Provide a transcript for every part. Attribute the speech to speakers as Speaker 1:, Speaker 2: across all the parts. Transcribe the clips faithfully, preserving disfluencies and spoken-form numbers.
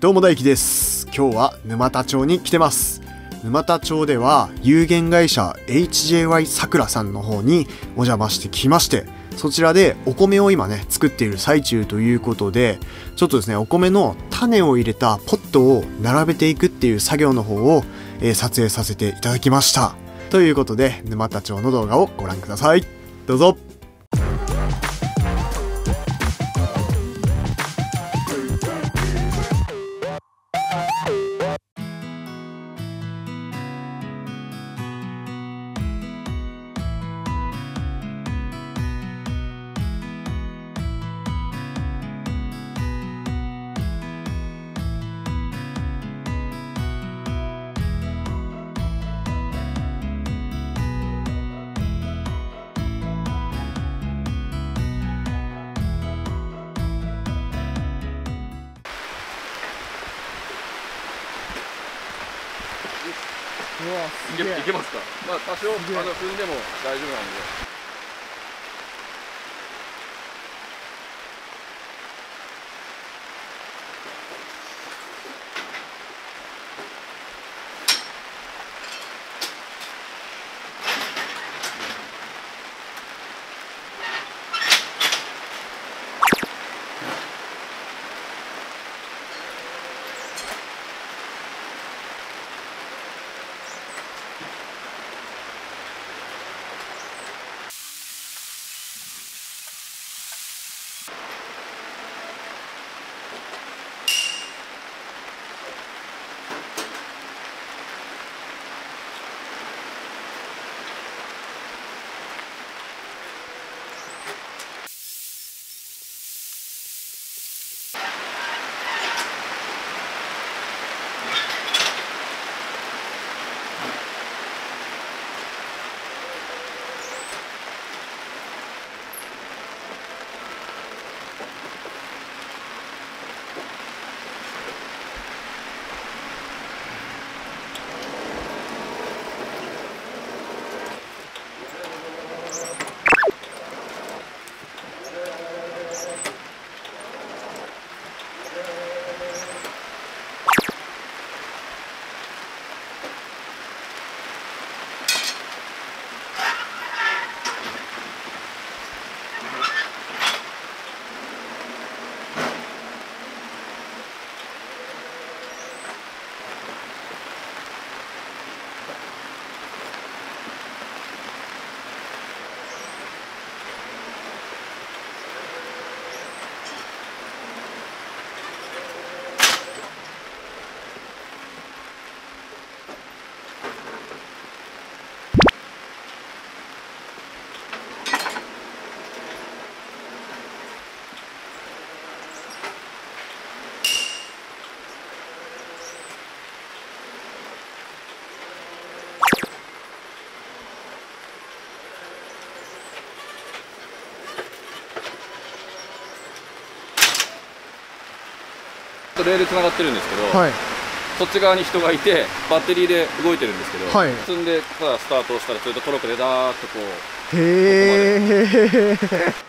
Speaker 1: どうも大輝です。今日は沼田町に来てます。沼田町では有限会社 エイチジェーワイ さくらさんの方にお邪魔してきまして、そちらでお米を今ね作っている最中ということで、ちょっとですねお米の種を入れたポットを並べていくっていう作業の方を、えー、撮影させていただきました。ということで沼田町の動画をご覧ください。どうぞ。
Speaker 2: うわ、すげえ。いけますか。まあ多少あの踏んでも大丈夫なんで。レールつながってるんですけど、はい、そっち側に人がいてバッテリーで動いてるんですけど、はい、積んでただスタートをしたらそれとトロッコでダーッとこう。へえ。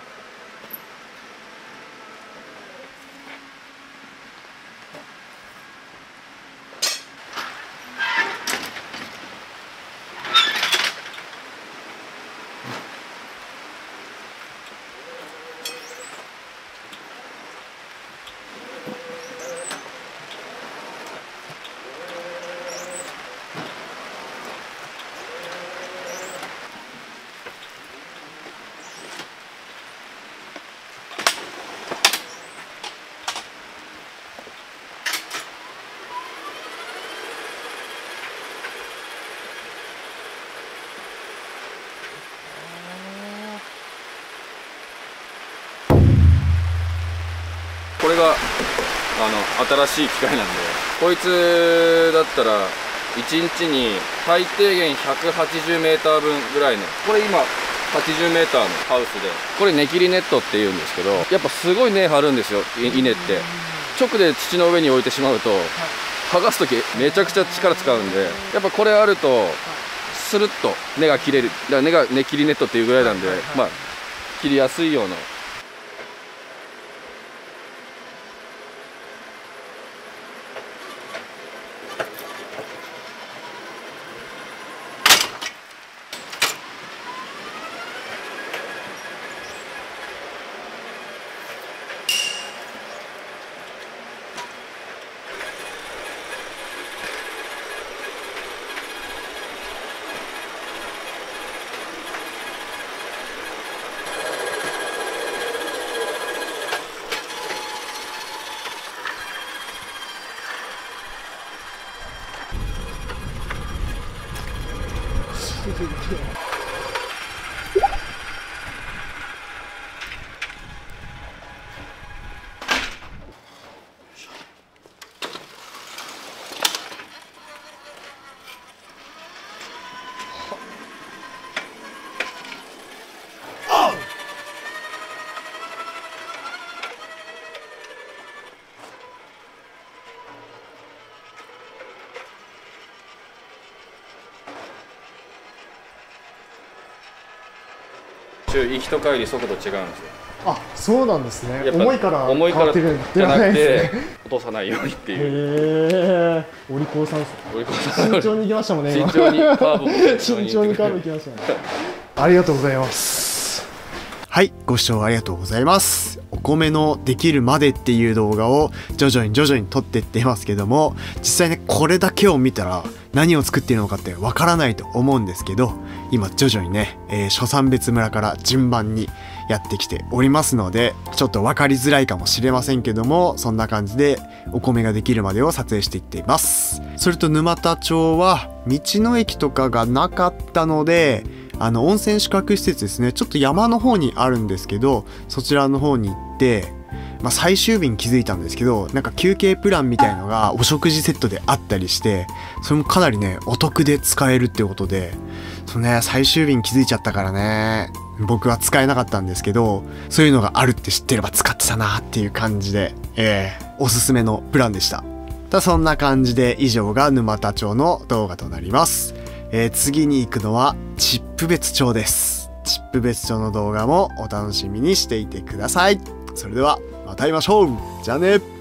Speaker 2: これがあの新しい機械なんで、こいつだったらいちにちに最低限ひゃくはちじゅうメーターぶんぐらいの、これ今はちじゅうメーターのハウスで、これ根切りネットっていうんですけど、やっぱすごい根張るんですよ、稲って。直で土の上に置いてしまうと剥がす時めちゃくちゃ力使うんで、やっぱこれあるとスルッと根が切れる。だから根が根切りネットっていうぐらいなんで、まあ切りやすいような。
Speaker 1: 集中できない。
Speaker 2: 行きと帰り速度違うんですよ。
Speaker 1: あ、そうなんですね。
Speaker 2: やっぱ
Speaker 1: 重いから
Speaker 2: 重いから
Speaker 1: 変わってるん
Speaker 2: じゃなく
Speaker 1: ではない
Speaker 2: て
Speaker 1: ですね。
Speaker 2: 落とさないようにっていう。
Speaker 1: へえ、お利口さんですね。
Speaker 2: お利口さん
Speaker 1: 慎重に行きましたもんね。今
Speaker 2: 慎重にカーブも
Speaker 1: 慎重にカーブ行きましたね。ありがとうございます。はい、ご視聴ありがとうございます。お米のできるまでっていう動画を徐々に徐々に撮っていっていますけども、実際ね、これだけを見たら何を作っているのかってわからないと思うんですけど、今徐々にね、えー、諸山別村から順番にやってきておりますので、ちょっと分かりづらいかもしれませんけども、そんな感じでお米ができるまでを撮影していっています。それと沼田町は道の駅とかがなかったので、あの温泉宿泊施設ですね、ちょっと山の方にあるんですけど、そちらの方に行って、まあ、最終日に気づいたんですけど、なんか休憩プランみたいのがお食事セットであったりして、それもかなりねお得で使えるっていうことで、そのね最終日に気づいちゃったからね、僕は使えなかったんですけど、そういうのがあるって知ってれば使ってたなっていう感じで、えー、おすすめのプランでした。ただそんな感じで以上が沼田町の動画となります。えー、次に行くのは秩父別町です。秩父別町の動画もお楽しみにしていてください。それではまた会いましょう。じゃあね。